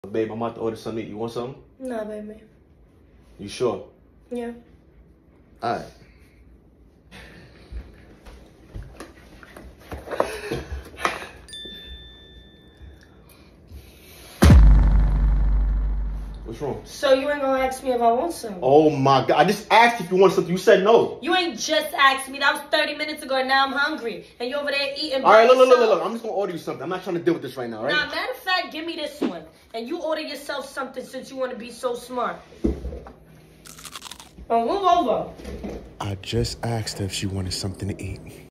Babe, I'm about to order something. You want something? Nah, baby. You sure? Yeah. Alright. What's wrong? So you ain't gonna ask me if I want something? Oh my God. I just asked if you want something. You said no. You ain't just asked me. That was 30 minutes ago and now I'm hungry. And you over there eating Alright, by look. yourself. I'm just gonna order you something. I'm not trying to deal with this right now, right? Nah, matter of fact, give me this one. And you order yourself something since you want to be so smart. Oh, move over. I just asked her if she wanted something to eat.